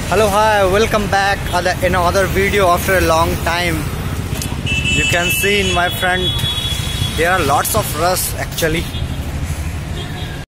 Hello, hi, welcome back in another video after a long time. You can see in my front there are lots of rush actually.